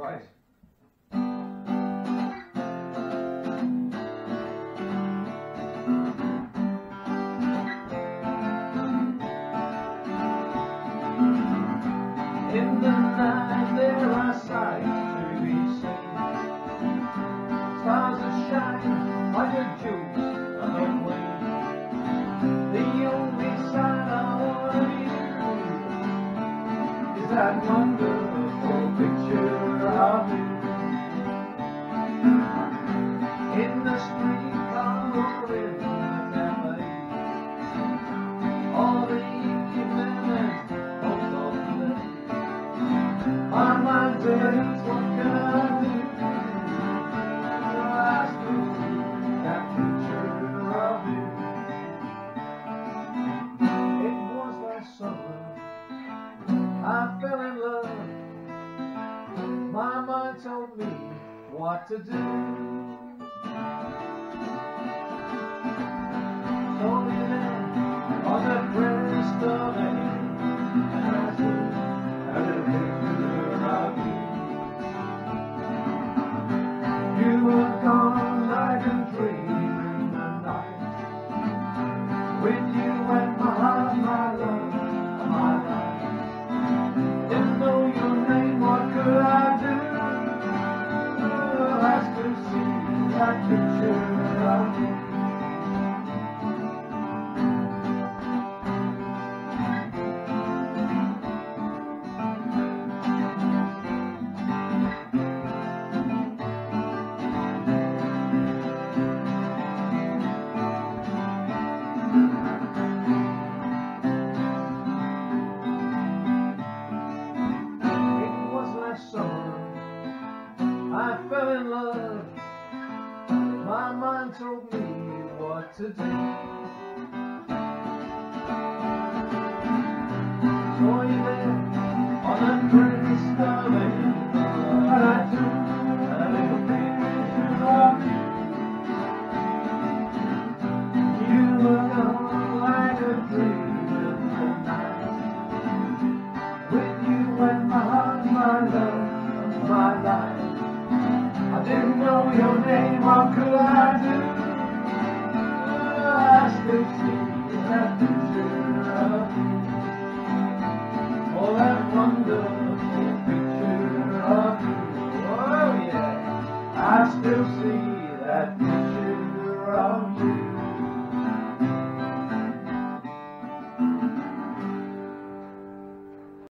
Right. In the night there are sights to be seen. Stars that shine like a jewel on the wing. The only sign I want is that wonderful picture of you. In the streetcar or in the cafe, all the evenings, most of the day. My mind's at ease, what can I do? I still see that picture of you. It was last summer I fell in love. My mind told me what to do. Told me then on the crest of a hill, and I said, a little picture of you. You were gone like a dream in the night. With you went my heart, my love, my life. Didn't know your name, what could I do? I still see that picture of you. I fell in love. My mind told me what to do. Saw you there on the crest of a hill, and I took a little picture of you. You were gone like a dream in the night. With you went my heart, my love, my life. I didn't know your name, what could I do? I still see that picture of you. Oh, that wonderful picture of you. Oh yeah, I still see